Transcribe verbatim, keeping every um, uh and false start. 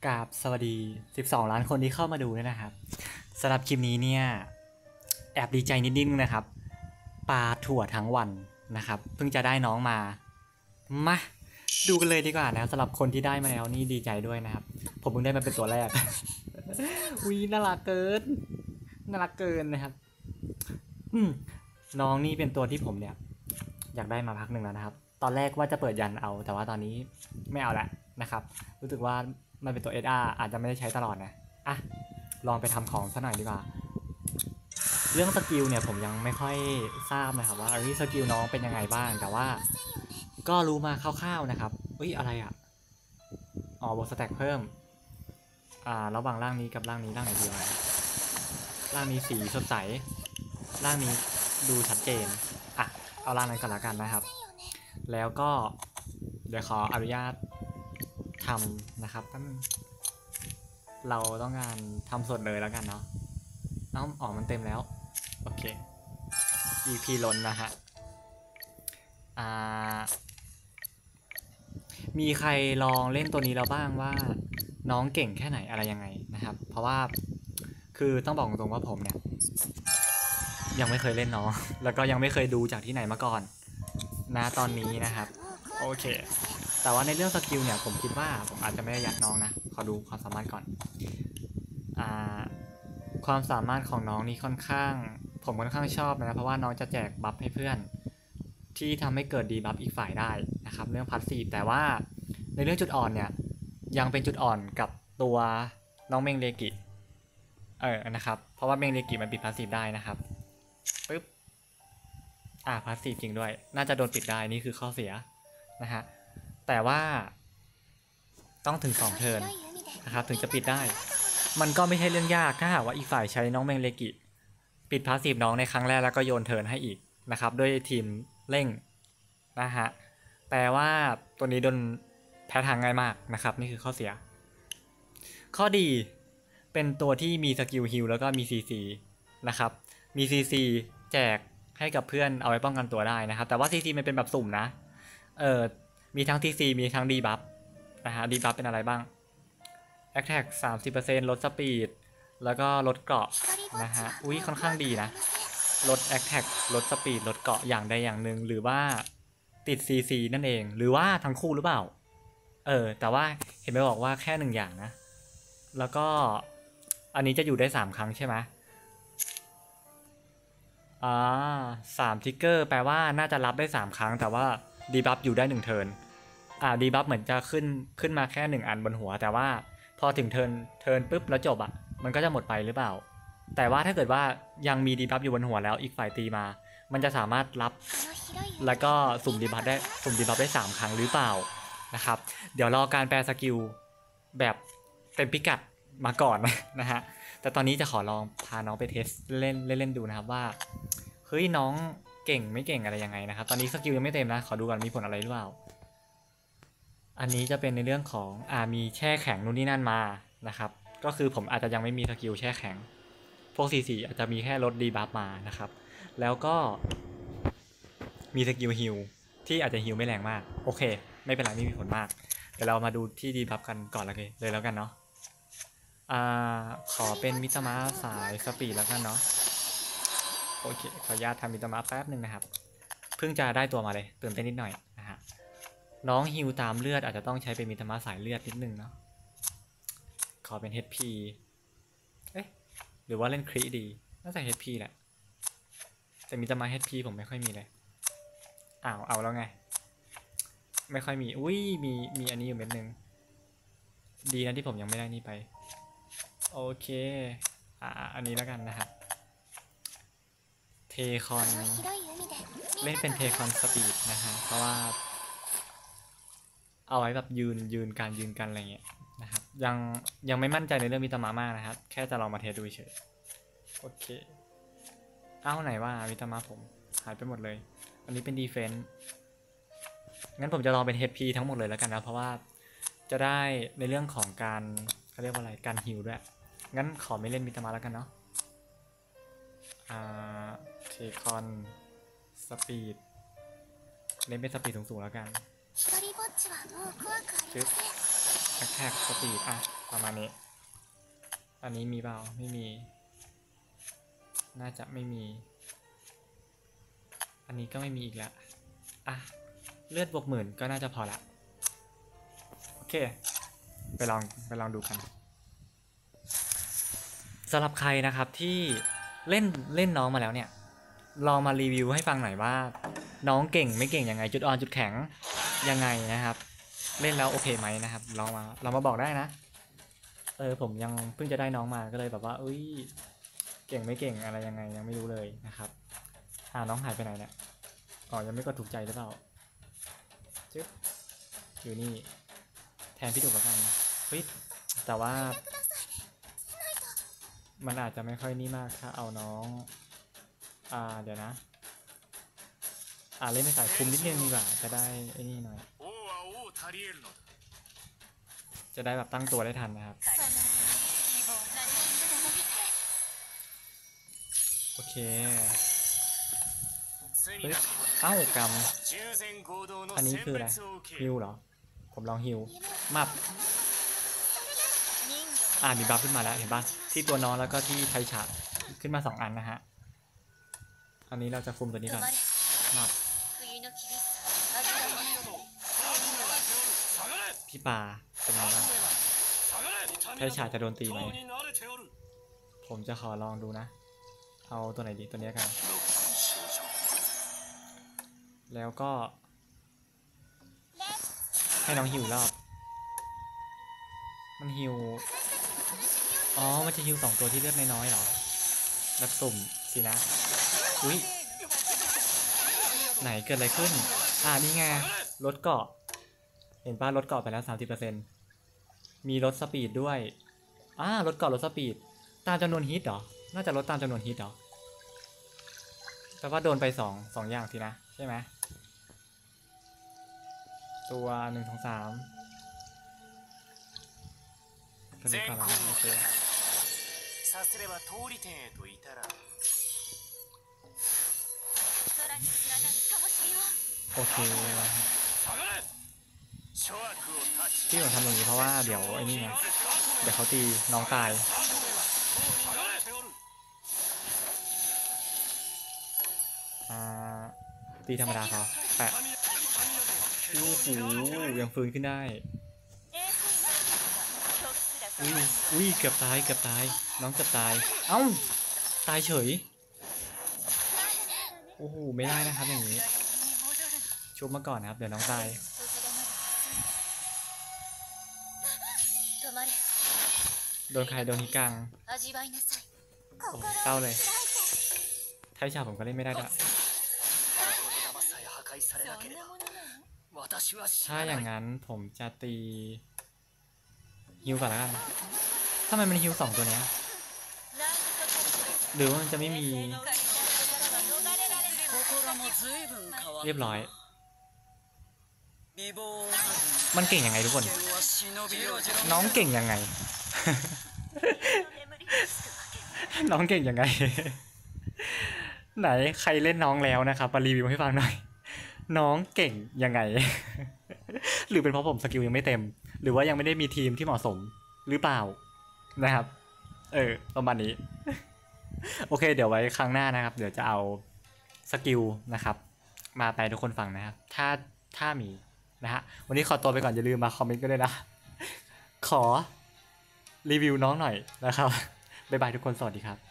กราบสวัสดีสิบสองล้านคนที่เข้ามาดูด้วยนะครับสำหรับคลิปนี้เนี่ยแอบดีใจนิดนึงนะครับปลาถั่วทั้งวันนะครับเพิ่งจะได้น้องมามาดูกันเลยดีกว่านะสำหรับคนที่ได้มาแล้วนี่ดีใจด้วยนะครับผมเพิ่งได้มาเป็นตัวแรก วีน่ารักเกินน่ารักเกินนะครับอืมน้องนี่เป็นตัวที่ผมเนี่ยอยากได้มาพักหนึ่งแล้วนะครับตอนแรกว่าจะเปิดยันเอาแต่ว่าตอนนี้ไม่เอาละนะครับรู้สึกว่ามันเป็นตัว เอส อาร์ อาจจะไม่ได้ใช้ตลอดนะอ่ะลองไปทำของซะหน่อยดีกว่าเรื่องสกิลเนี่ยผมยังไม่ค่อยทราบนะครับว่าเอ้ยสกิลน้องเป็นยังไงบ้างแต่ว่าก็รู้มาคร่าวๆนะครับเอ้ยอะไรอ่ะอ๋อบวกสแต็กเพิ่มอ่าระหว่างร่างนี้กับร่างนี้ร่างไหนดีวะร่างนี้สีสดใสร่างนี้ดูชัดเจนอ่ะเอาร่างนั้นก่อนละกันนะครับแล้วก็เดี๋ยวขออนุญาตทำนะครับเราต้องการทำสดเลยแล้วกันเนาะน้องอ๋อมันเต็มแล้วโอเค อี พี ล้นนะฮะอ่ามีใครลองเล่นตัวนี้แล้วบ้างว่าน้องเก่งแค่ไหนอะไรยังไงนะครับเพราะว่าคือต้องบอกตรงว่าผมเนี่ยยังไม่เคยเล่นน้องแล้วก็ยังไม่เคยดูจากที่ไหนมาก่อนนะตอนนี้นะครับโอเคแต่ว่าในเรื่องสกิลเนี่ยผมคิดว่าผมอาจจะไม่ได้ยัดน้องนะขอดูความสามารถก่อนอ่าความสามารถของน้องนี่ค่อนข้างผมค่อนข้างชอบนะเพราะว่าน้องจะแจกบัฟให้เพื่อนที่ทำให้เกิดดีบัฟอีกฝ่ายได้นะครับเรื่องพาสซีฟแต่ว่าในเรื่องจุดอ่อนเนี่ยยังเป็นจุดอ่อนกับตัวน้องเมงเลกิเออนะครับเพราะว่าเมงเลกิมันปิดพาสซีฟได้นะครับปึ๊บอ่าพาสซีฟจริงด้วยน่าจะโดนปิดได้นี่คือข้อเสียนะฮะแต่ว่าต้องถึงสองเทิร์นนะครับถึงจะปิดได้มันก็ไม่ใช่เรื่องยากถ้าหากว่าอีกฝ่ายใช้น้องเมงเลกิปิดพาสซีฟน้องในครั้งแรกแล้วก็โยนเทิร์นให้อีกนะครับด้วยทีมเร่งนะฮะแปลว่าตัวนี้โดนแพ้ทางง่ายมากนะครับนี่คือข้อเสียข้อดีเป็นตัวที่มีสกิลฮิลแล้วก็มี ซี ซี นะครับมี ซี ซี แจกให้กับเพื่อนเอาไว้ป้องกันตัวได้นะครับแต่ว่า ซี ซี มันเป็นแบบสุ่มนะเออมีทั้ง ซี ซี มีทั้งดีบัฟนะฮะดีบัฟเป็นอะไรบ้าง Attack สามสิบเปอร์เซ็นต์ ลดสปีดแล้วก็ลดเกราะนะฮะอุ้ยค่อนข้างดีนะลด Attack ลดสปีดลดเกราะอย่างใดอย่างหนึ่งหรือว่าติด ซี ซี นั่นเองหรือว่าทั้งคู่หรือเปล่าเออแต่ว่าเห็นไหมบอกว่าแค่หนึ่งอย่างนะแล้วก็อันนี้จะอยู่ได้สามครั้งใช่ไหมอ่าสามทิกเกอร์แปลว่าน่าจะรับได้สามครั้งแต่ว่าดีบัฟอยู่ได้หนึ่งเทิร์นอ่าดีบัฟเหมือนจะขึ้นขึ้นมาแค่หนึ่งอันบนหัวแต่ว่าพอถึงเทิร์นเทิร์นปุ๊บแล้วจบอ่ะมันก็จะหมดไปหรือเปล่าแต่ว่าถ้าเกิดว่ายังมีดีบัฟอยู่บนหัวแล้วอีกฝ่ายตีมามันจะสามารถรับแล้วก็สุ่มดีบัฟได้สุ่มดีบัฟได้สามครั้งหรือเปล่านะครับเดี๋ยวรอการแปลสกิลแบบเต็มพิกัดมาก่อนนะฮะแต่ตอนนี้จะขอลองพาน้องไปเทสเล่นเล่นๆดูนะครับว่าเฮ้ยน้องเก่งไม่เก่งอะไรยังไงนะครับตอนนี้สกิลยังไม่เต็มนะขอดูก่อนมีผลอะไรหรือเปล่าอันนี้จะเป็นในเรื่องของอ่ามีแช่แข็งนู่นนี่นั่นมานะครับก็คือผมอาจจะยังไม่มีสกิลแช่แข็งพวก ซี ซี อาจจะมีแค่ลดดีบัฟมานะครับแล้วก็มีสกิลฮิลที่อาจจะฮิลไม่แรงมากโอเคไม่เป็นไรไม่มีผลมากเดี๋ยวเรามาดูที่ดีบัฟกันก่อนเลยเลยแล้วกันเนาะอ่าขอเป็นมิตามะสายสปีดแล้วกันเนาะโอเคขออนุญาตทำมิตามะแป๊บหนึ่งนะครับเพิ่งจะได้ตัวมาเลยตื่นเต้นนิดหน่อยนะฮะน้องฮิลตามเลือดอาจจะต้องใช้เป็นมิตามะสายเลือดนิดนึงเนาะขอเป็น เอช พี เอ๊ะหรือว่าเล่นครีดีน่าจะ เอช พี แหละแต่มิตามะ เอช พี ผมไม่ค่อยมีเลยอ้าวเอาแล้วไงไม่ค่อยมีอุ้ยมีมีอันนี้อยู่เม็ดนึงดีนะที่ผมยังไม่ได้นี่ไปโอเคอ่าอันนี้แล้วกันนะครับเทคอนเล่นเป็นเทคอนสปีดนะฮะเพราะว่าเอาไว้แบบยืนยืนการยืนกันอะไรเงี้ยนะครับยังยังไม่มั่นใจในเรื่องมิตามะมากนะครับแค่จะลองมาเทสดูเฉยโอเคเอ้าไหนว่ามิตามะผมหายไปหมดเลยอันนี้เป็นดีเฟนส์งั้นผมจะลองเป็น เอช พี ทั้งหมดเลยแล้วกันนะเพราะว่าจะได้ในเรื่องของการเขาเรียกว่าอะไรการฮิลด้วยงั้นขอไม่เล่นมิตามะแล้วกันเนาะอ่าเทคอนสปีดเล่นเป็นสปีดสูงๆแล้วกันจึ๊บแอคแท็กสปีดอ่ะประมาณนี้อันนี้มีเปล่าไม่มีน่าจะไม่มีอันนี้ก็ไม่มีอีกแล้วอ่ะเลือดบวกหมื่นก็น่าจะพอละโอเคไปลองไปลองดูกันสำหรับใครนะครับที่เล่นเล่นน้องมาแล้วเนี่ยลองมารีวิวให้ฟังหน่อยว่าน้องเก่งไม่เก่งยังไงจุดอ่อนจุดแข็งยังไงนะครับเล่นแล้วโอเคไหมนะครับลองมาเรามาบอกได้นะเออผมยังเพิ่งจะได้น้องมาก็เลยแบบว่าอุ้ยเก่งไม่เก่งอะไรยังไงยังไม่รู้เลยนะครับหาน้องหายไปไหนเนี่ยอ๋อยังไม่กดถูกใจหรือเปล่าจึ๊บอยู่นี่แทนพี่ถูกแล้วกันเฮ้ยแต่ว่ามันอาจจะไม่ค่อยนี่มากถ้าเอาน้องอ่าเดี๋ยวนะอ่าเล่นในสายคุมนิดนึงดีกว่าจะได้ไอ้นี่หน่อยจะได้แบบตั้งตัวได้ทันนะครับโอเคเฮ้ยเอ้ากรรมอันนี้คืออะไรฮิวเหรอผมลองฮิวมับอ่ามีบัฟขึ้นมาแล้วเห็นปะที่ตัวน้องแล้วก็ที่ไทฉะขึ้นมาสองอันนะฮะอันนี้เราจะคุมตัวนี้ก่อนมับพี่ปาเป็นไงบ้างไทฉะจะโดนตีไหมผมจะขอลองดูนะเอาตัวไหนดีตัวนี้กันแล้วก็ให้น้องฮิวรอบมันฮิวอ๋อมันจะฮิวสองตัวที่เลือดน้อยๆเหรอแบบสุ่มสินะอุ้ยไหนเกิดอะไรขึ้นอ่านี่ไงลดเกาะเห็นป่ะลดเกาะไปแล้ว สามสิบเปอร์เซ็นต์ มีลดสปีดด้วยอ่าลดเกาะลดสปีดตามจำนวนฮิตเหรอน่าจะลดตามจำนวนฮิตเหรอแต่ว่าโดนไปสองสองอย่างทีนะใช่ไหมตัวหนึ่งสองสามตัวนี้ก่อนแล้วโอเคโอเคที่ผมทำอย่างนี้เพราะว่าเดี๋ยวไอ้นี่ไงเดี๋ยวเขาตีน้องตายอ่าตีธรรมดาเขาแปะโอ้โหยังฟื้นขึ้นได้อุ้ยอุ้ยเกือบตายเกือบตายน้องเกือบตายเอ้าตายเฉยโอ้โหไม่ได้นะครับอย่างนี้ชุบมาก่อนนะครับเดี๋ยวน้องตายโดนใครโดนฮิกังโอ้เศร้าเลยไทฉะผมก็เล่นไม่ได้ด้วยถ้าอย่างนั้นผมจะตีฮิวก่อนแล้วกันทำไมมันฮิวสองตัวเนี้ยหรือว่ามันจะไม่มีเรียบร้อยมันเก่งยังไงทุกคนน้องเก่งยังไง น้องเก่งยังไง ไหนใครเล่นน้องแล้วนะครับมารีวิวให้ฟังหน่อยน้องเก่งยังไง หรือเป็นเพราะผมสกิลยังไม่เต็มหรือว่ายังไม่ได้มีทีมที่เหมาะสมหรือเปล่านะครับเออประมาณนี้ โอเคเดี๋ยวไว้ครั้งหน้านะครับเดี๋ยวจะเอาสกิลนะครับมาไปทุกคนฟังนะครับถ้าถ้ามีนะฮะวันนี้ขอตัวไปก่อนอย่าลืมมาคอมเมนต์กันด้วยนะ ขอรีวิวน้องหน่อยนะครับบ๊ายบายทุกคนสวัสดีครับ